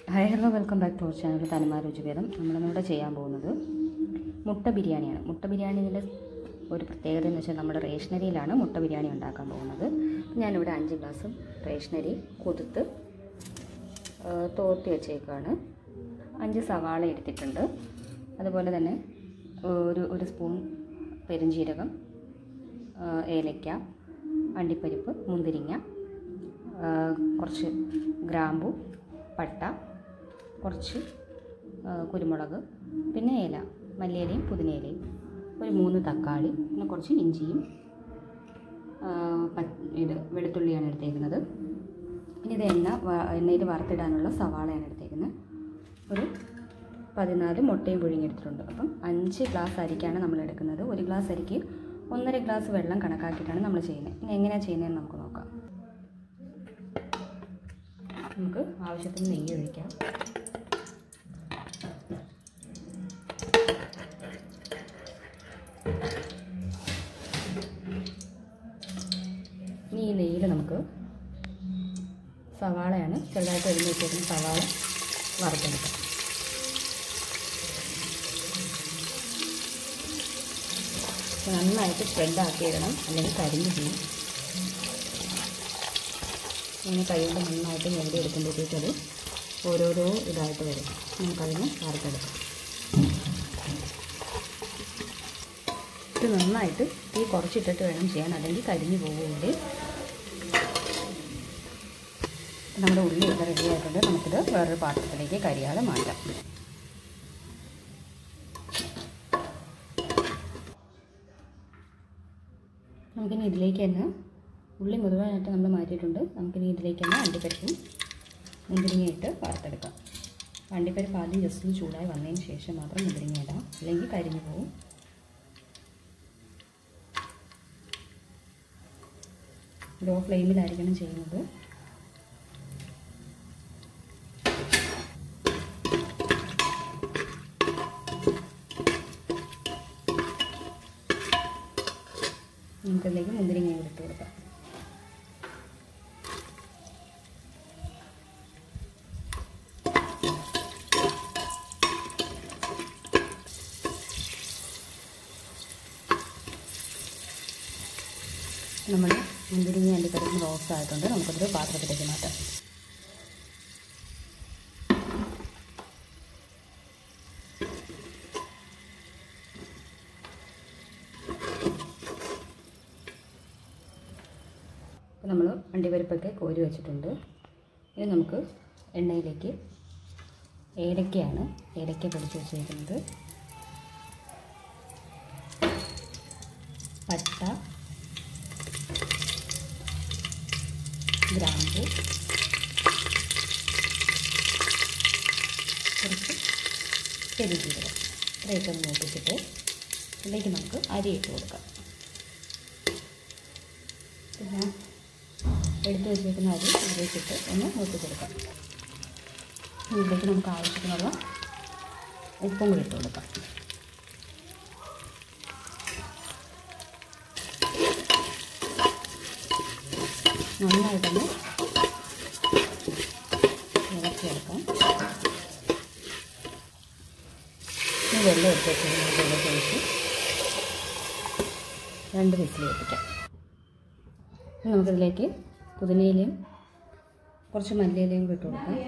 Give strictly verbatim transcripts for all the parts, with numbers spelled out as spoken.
Hi hello welcome back to our channel Thanima Ruchibhedam. നമ്മളിന്നിവിടെ ചെയ്യാൻ പോകുന്നത് മുട്ട ബിരിയാണിയാണ്. മുട്ട ബിരിയാണിയുടെ ഒരു പ്രത്യേകത എന്ന് വെച്ചാൽ നമ്മുടെ റേഷനരിയിലാണ് മുട്ട ബിരിയാണി ഉണ്ടാക്കാൻ പോകുന്നത്. ഞാനിവിടെ അഞ്ച് ഗ്ലാസ് റേഷനരി കുതിർത്ത് തോർത്തി വെച്ചേക്കാണ്. അഞ്ച് സവാള എടുത്തിട്ടുണ്ട്. അതുപോലെ തന്നെ ഒരു ഒരു സ്പൂൺ പെരുംജീരകം, ഏലക്ക, അണ്ടിപ്പരിപ്പ്, മുന്തിരിങ്ങ, കുറച്ച് ഗ്രാമ്പു, പട്ട, കുറച്ച് കുരുമുളക്, പിന്നെ ഇല, മല്ലിയിലയും പുതിനയിലയും, ഒരു മൂന്ന് തക്കാളി, പിന്നെ കുറച്ച് ഇഞ്ചിയും ഇത് വെളുത്തുള്ളിയാണ് എടുത്തേക്കുന്നത്. പിന്നെ ഇത് എണ്ണ എണ്ണയിൽ വറുത്തിടാനുള്ള സവാളയാണ് എടുത്തേക്കുന്നത്. ഒരു പതിനാല് മുട്ടയും പുഴുങ്ങിയെടുത്തിട്ടുണ്ട്. അപ്പം അഞ്ച് ഗ്ലാസ് അരിക്കാണ് നമ്മൾ എടുക്കുന്നത്. ഒരു ഗ്ലാസ് അരിക്ക് ഒന്നര ഗ്ലാസ് വെള്ളം കണക്കാക്കിയിട്ടാണ് നമ്മൾ ചെയ്യുന്നത്. ഇനി എങ്ങനെയാണ് ചെയ്യുന്നതെന്ന് നമുക്ക് നോക്കാം. നമുക്ക് ആവശ്യത്തിന് നെയ്യ് ഒഴിക്കാം. ഇനി ഈ നെയ്യിൽ നമുക്ക് സവാളയാണ് ചെറുതായിട്ട് എരിഞ്ഞ് വെച്ചേക്കുന്ന സവാള വറുത്തെടുക്കാം. നന്നായിട്ട് സ്പ്രെഡാക്കി ഇടണം, അല്ലെങ്കിൽ കരിഞ്ഞ് ചെയ്യും. ഇങ്ങനെ കൈകൊണ്ട് നന്നായിട്ട് ഞെരടി എടുക്കുമ്പോഴത്തേക്ക് അത് ഓരോരോ ഇതായിട്ട് വരും. നമുക്കതിന് വറുത്തെടുക്കാം. ഇത് നന്നായിട്ട് തീ കുറച്ചിട്ടിട്ട് വേണം ചെയ്യാൻ, അല്ലെങ്കിൽ കരിഞ്ഞു പോകുമെങ്കിൽ. നമ്മുടെ ഉള്ളി ഇവിടെ റെഡി ആയിട്ടുണ്ട്. നമുക്കിത് വേറൊരു പാത്രത്തിലേക്ക് കരിയാതെ മാറ്റാം. നമുക്കിനി ഇതിലേക്ക് തന്നെ ഉള്ളി മുഴുവനായിട്ട് നമ്മൾ മാറ്റിയിട്ടുണ്ട്. നമുക്കിനി ഇതിലേക്ക് തന്നെ അണ്ടിപ്പരിപ്പും മുന്തിരിങ്ങ ഇട്ട് വറുത്തെടുക്കാം. അണ്ടിപ്പരിപ്പ് ആദ്യം ജസ്റ്റ് ഒന്ന് ചൂടായി വന്നതിന് ശേഷം മാത്രം മുന്തിരിങ്ങ ഇടാം, അല്ലെങ്കിൽ കരിഞ്ഞു പോകും. ലോ ഫ്ലെയിമിലായിരിക്കണം ചെയ്യുന്നത്. നമുക്കിതിലേക്ക് മുന്തിരിങ്ങ ഇട്ട് കൊടുക്കാം. നമ്മൾ മുന്തിരിങ്ങ അണ്ടിപ്പരിപ്പ് റോസ്റ്റ് ആയിട്ടുണ്ട്. നമുക്കതൊരു പാത്രത്തിലേക്ക് മാറ്റാം. അപ്പോൾ നമ്മൾ അണ്ടിപ്പരിപ്പൊക്കെ കോരി വെച്ചിട്ടുണ്ട്. ഇനി നമുക്ക് എണ്ണയിലേക്ക് ഏലക്കയാണ് ഏലക്ക പൊടിച്ച് വെച്ചിരിക്കുന്നത്, പട്ട, ഗ്രാമ്പു, കുറച്ച് പെരുംജീരകം, ഇത്രയൊക്കെ ഒന്ന് മൂപ്പിച്ചിട്ട് ഇതിലേക്ക് നമുക്ക് അരി ഇട്ട് കൊടുക്കാം. പിന്നെ എടുത്ത് വെച്ചിരിക്കുന്ന അരി ഇതിലേക്കിട്ട് ഒന്ന് മൂപ്പിച്ചെടുക്കാം. ഇതിലേക്ക് നമുക്ക് ആവശ്യത്തിനുള്ള ഉപ്പും കൂടി ഇട്ട് കൊടുക്കാം. നന്നായിട്ടൊന്ന് ഇളക്കിയെടുക്കാം. ഈ വെള്ളം എടുത്ത് വെച്ചിരുന്ന വെള്ളം ഒഴിച്ച് രണ്ട് വിസിൽ വെപ്പിക്കാം. നമുക്കിതിലേക്ക് പുതിനയിലയും കുറച്ച് മല്ലിയിലയും ഇട്ട് കൊടുക്കാം.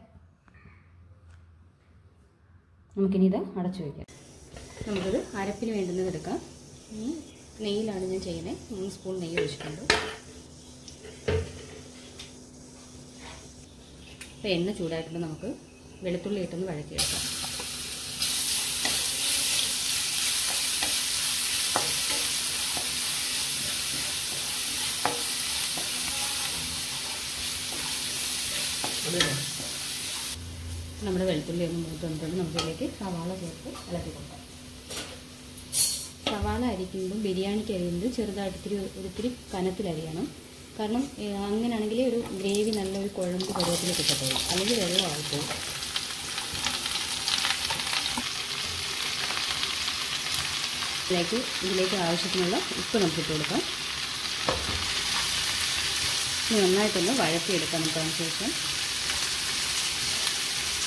നമുക്കിനി ഇത് അടച്ചു വയ്ക്കാം. നമുക്കിത് അരപ്പിന് വേണ്ടുന്നത് എടുക്കാം. നെയ്യിലാണ് ഞാൻ ചെയ്യുന്നത്. മൂന്ന് സ്പൂൺ നെയ്യ് ഒഴിച്ചിട്ടുണ്ട്. ഇപ്പോൾ എണ്ണ ചൂടായിട്ടുണ്ട്. നമുക്ക് വെളുത്തുള്ളി ഇട്ടൊന്ന് വഴറ്റിയെടുക്കാം. നമ്മുടെ വെളുത്തുള്ളി ഒന്ന് മൂത്ത് വന്നിട്ടുണ്ട്. നമുക്കിതിലേക്ക് സവാള ചേർത്ത് ഇളക്കി കൊടുക്കാം. സവാള അരിക്കുമ്പോൾ ബിരിയാണിക്ക് അരിയുന്നത് ചെറുതായിട്ട് ഇത്തിരി ഒരിത്തിരി കനത്തിലരിയണം. കാരണം അങ്ങനെയാണെങ്കിൽ ഒരു ഗ്രേവി നല്ലൊരു കുഴമ്പ് പരുവത്തിൽ കിട്ടത്തുള്ളൂ, അല്ലെങ്കിൽ വെള്ളമായിപ്പോവും. ഇതിലേക്ക് ഇതിലേക്ക് ആവശ്യത്തിനുള്ള ഉപ്പ് നമുക്ക് ഇട്ട് കൊടുക്കാം. നന്നായിട്ടൊന്ന് വഴറ്റിയെടുക്കാം. നമുക്ക് അതിന് ശേഷം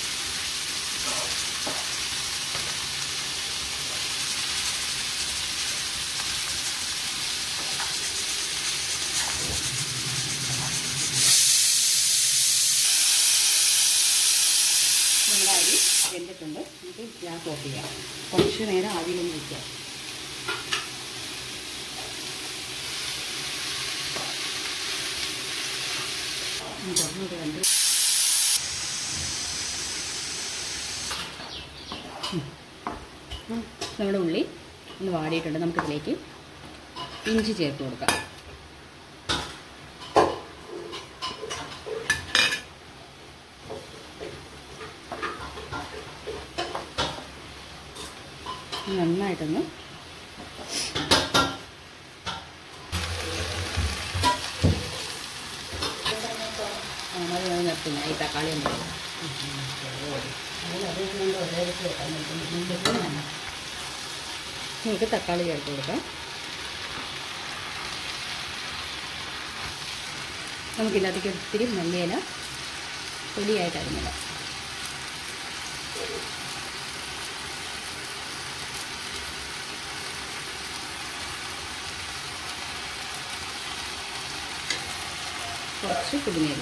വെന്തിട്ടുണ്ട്. നമുക്ക് ഗ്യാസ് ഓഫ് ചെയ്യാം. കുറച്ച് നേരം ആവിയിലൊന്ന് വയ്ക്കാം. തുറന്നത് കണ്ട് നമ്മുടെ ഉള്ളി ഒന്ന് വാടിയിട്ടുണ്ട്. നമുക്കിതിലേക്ക് ഇഞ്ചി ചേർത്ത് കൊടുക്കാം. നന്നായിട്ടൊന്ന് നമ്മൾ നിർത്തുന്ന ഈ തക്കാളി ഉണ്ട്. നമുക്ക് തക്കാളി ചേർത്ത് കൊടുക്കാം. നമുക്കിതിനകത്തേക്ക് ഒത്തിരി മല്ലിയില പൊടിയായിട്ട് അരിഞ്ഞിടാം. കുറച്ച് പുതിനയില.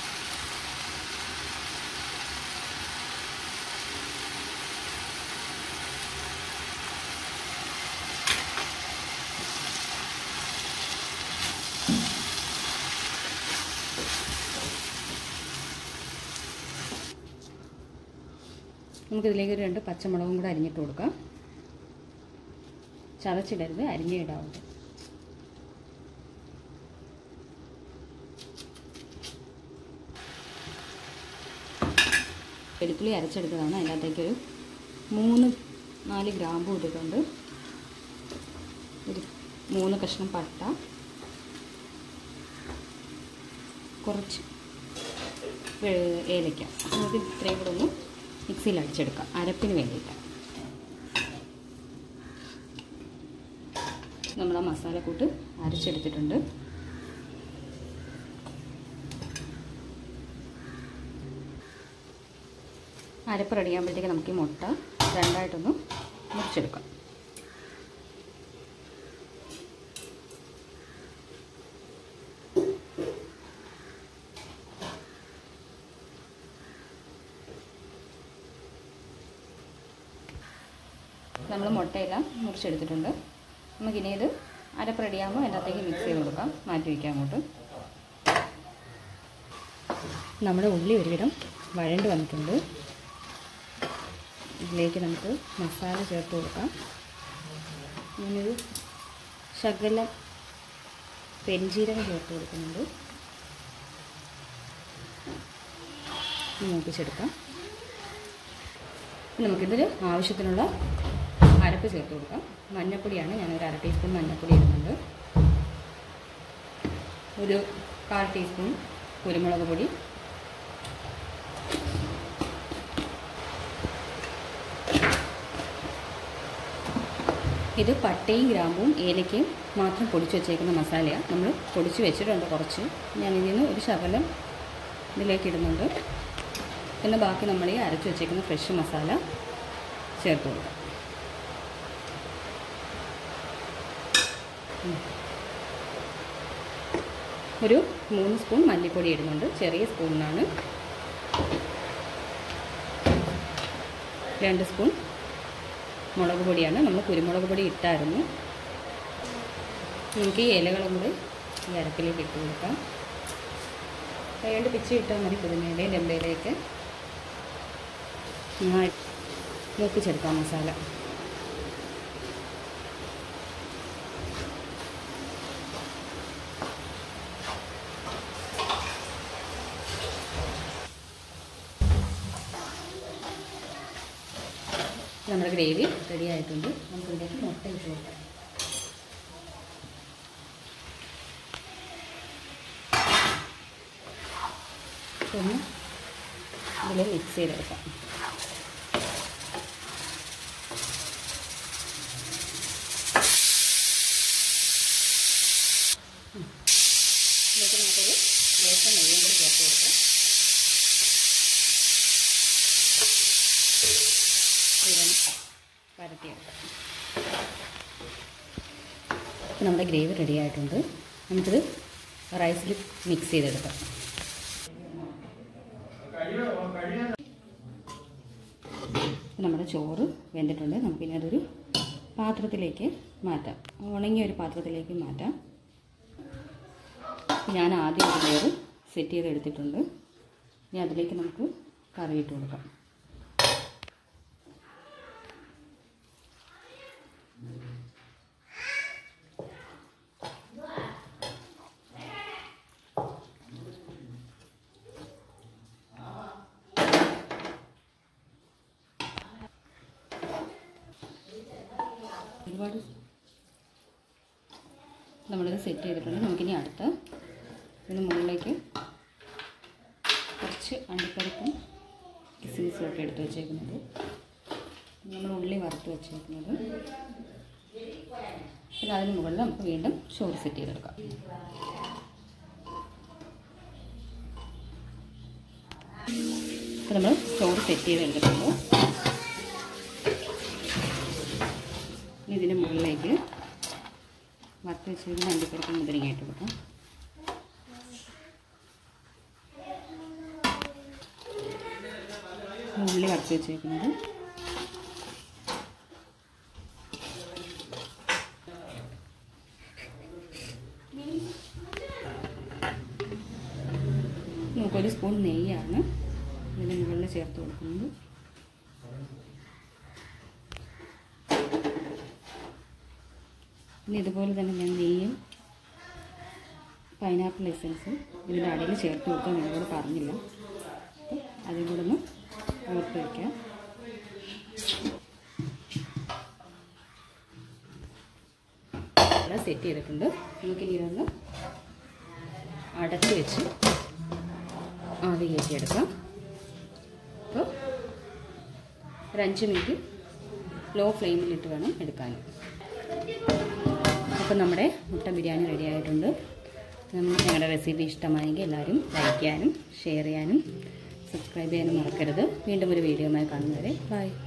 നമുക്കിതിലേക്ക് ഒരു രണ്ട് പച്ചമുളകും കൂടെ അരിഞ്ഞിട്ട് കൊടുക്കാം. ചതച്ചിടരുത്, അരിഞ്ഞേ ഇടാവുള്ളൂ. വെളുത്തുള്ളി അരച്ചെടുത്തതാണ്. അതിനകത്തേക്കൊരു മൂന്ന് നാല് ഗ്രാമ്പൂ ഇട്ടിട്ടുണ്ട്. ഒരു മൂന്ന് കഷ്ണം പട്ട, കുറച്ച് ഏലക്ക. നമുക്ക് ഇത്രയും കൂടെ ഒന്ന് മിക്സിയിൽ അടിച്ചെടുക്കാം അരപ്പിന് വേണ്ടിയിട്ട്. നമ്മൾ ആ മസാലക്കൂട്ട് അരച്ചെടുത്തിട്ടുണ്ട്. അരപ്പ് റെഡിയാകുമ്പോഴത്തേക്ക് നമുക്ക് ഈ മുട്ട രണ്ടായിട്ടൊന്ന് മുറിച്ചെടുക്കാം. നമ്മൾ മുട്ടയെല്ലാം മുറിച്ചെടുത്തിട്ടുണ്ട്. നമുക്കിനി ഇത് അരപ്പ് റെഡിയാകുമ്പോൾ അതിൻ്റെ അകത്തേക്ക് മിക്സ് ചെയ്ത് കൊടുക്കാം. മാറ്റി വയ്ക്കാം അങ്ങോട്ട്. നമ്മുടെ ഉള്ളി ഒരുവിധം വഴണ്ട് വന്നിട്ടുണ്ട്. ഇതിലേക്ക് നമുക്ക് മസാല ചേർത്ത് കൊടുക്കാം. ഞാനൊരു ശകലം പെരുംജീരകം ചേർത്ത് കൊടുക്കുന്നുണ്ട്. മൂപ്പിച്ചെടുക്കാം. നമുക്കിതിൽ ആവശ്യത്തിനുള്ള അരപ്പ് ചേർത്ത് കൊടുക്കാം. മഞ്ഞൾപ്പൊടിയാണ്, ഞാനൊരു അര ടീസ്പൂൺ മഞ്ഞൾപ്പൊടി ഇടുന്നുണ്ട്. ഒരു കാൽ ടീസ്പൂൺ കുരുമുളക് പൊടി, ഇത് പട്ടയും ഗ്രാമ്പും ഏലക്കയും മാത്രം പൊടിച്ച് വെച്ചേക്കുന്ന മസാലയാണ്. നമ്മൾ പൊടിച്ച് വെച്ചിട്ടുണ്ട് കുറച്ച്. ഞാനിതിൽ നിന്ന് ഒരു ശകലം ഇതിലേക്ക് ഇടുന്നുണ്ട്. പിന്നെ ബാക്കി നമ്മൾ ഈ അരച്ച് വെച്ചേക്കുന്ന ഫ്രഷ് മസാല ചേർത്ത് കൊടുക്കാം. ഒരു മൂന്ന് സ്പൂൺ മല്ലിപ്പൊടി ഇടുന്നുണ്ട്. ചെറിയ സ്പൂണിനാണ്. രണ്ട് സ്പൂൺ മുളക് പൊടിയാണ്. നമ്മൾ കുരുമുളക് പൊടി ഇട്ടായിരുന്നു. നമുക്ക് ഈ ഇലകളും കൂടി ഈ അരപ്പിലേക്ക് ഇട്ട് കൊടുക്കാം. കൈകൊണ്ട് പിച്ചി ഇട്ടാൽ മതി. പുതിനയിലയും രമ്പയിലേക്ക് നന്നായി മൂപ്പിച്ചെടുക്കാം മസാല. നമ്മുടെ ഗ്രേവി റെഡി ആയിട്ടുണ്ട്. നമുക്ക് ഇതിലേക്ക് മുട്ട ഇട്ട് കൊടുക്കാം. ഒന്ന് ഇതിൽ മിക്സ് ചെയ്തെടുക്കാം. ഇതിലേക്ക് നമുക്കൊരു ലേശം നെയ്യും കൂടി ചേർത്ത് കൊടുക്കാം. പരത്തിയെടുക്കാം. അപ്പോൾ നമ്മുടെ ഗ്രേവി റെഡി ആയിട്ടുണ്ട്. നമുക്കിത് റൈസിൽ മിക്സ് ചെയ്തെടുക്കാം. നമ്മുടെ ചോറ് വെന്തിട്ടുണ്ട്. നമുക്കിനി അതൊരു പാത്രത്തിലേക്ക് മാറ്റാം. ഉണങ്ങിയ ഒരു പാത്രത്തിലേക്ക് മാറ്റാം. ഞാൻ ആദ്യം ഒരു ലെയർ സെറ്റ് ചെയ്ത് എടുത്തിട്ടുണ്ട്. ഇനി അതിലേക്ക് നമുക്ക് കറി ഇട്ട് കൊടുക്കാം. ഒരുപാട് നമ്മളിത് സെറ്റ് ചെയ്തിട്ടുണ്ട്. നമുക്കിനി അടുത്ത ഇതിന് മുകളിലേക്ക് കുറച്ച് അണ്ടിപ്പരിപ്പും കിസ്മിസും ഒക്കെ എടുത്ത് വെച്ചേക്കുന്നത്, നമ്മൾ ഉള്ളി വറുത്ത് വെച്ചേക്കുന്നത്, പിന്നെ അതിന് മുകളിൽ നമുക്ക് വീണ്ടും ചോറ് സെറ്റ് ചെയ്തെടുക്കാം. അപ്പോൾ നമ്മൾ ചോറ് സെറ്റ് ചെയ്തെടുത്തിട്ടുണ്ട്. ഇതിന് മുകളിലേക്ക് വറുത്ത് വെച്ചിരിക്കുന്ന അണ്ടിപ്പരിപ്പും മുതിരിങ്ങ ഇട്ട് കൊടുക്കാം. ഉള്ളി വറുത്ത് വെച്ചേക്കുന്നത്, നമുക്കൊരു സ്പൂൺ നെയ്യാണ് ഇതിന് മുകളിൽ ചേർത്ത് കൊടുക്കുന്നത്. ഇനി ഇതുപോലെ തന്നെ ഞാൻ നെയ്യും പൈനാപ്പിൾ എസൻസും ഇതിൻ്റെ അടിയിൽ ചേർത്ത് കൊടുക്കാൻ നിങ്ങളോട് പറഞ്ഞില്ല. അതും കൂടെ ഒന്ന് ഓർത്ത് വയ്ക്കാം. ഇവിടെ സെറ്റ് ചെയ്തിട്ടുണ്ട്. നമുക്കിനി ഇതൊന്ന് അടച്ച് വെച്ച് ആവി കയറ്റിയെടുക്കാം. അപ്പോൾ ഒരു അഞ്ച് മിനിറ്റ് ലോ ഫ്ലെയിമിലിട്ട് വേണം എടുക്കാൻ. അപ്പോൾ നമ്മുടെ മുട്ട ബിരിയാണി റെഡി ആയിട്ടുണ്ട്. ഞങ്ങളുടെ റെസിപ്പി ഇഷ്ടമായെങ്കിൽ എല്ലാവരും ലൈക്ക് ചെയ്യാനും ഷെയർ ചെയ്യാനും സബ്സ്ക്രൈബ് ചെയ്യാനും മറക്കരുത്. വീണ്ടും ഒരു വീഡിയോയുമായി കാണുന്നവരെ ബൈ.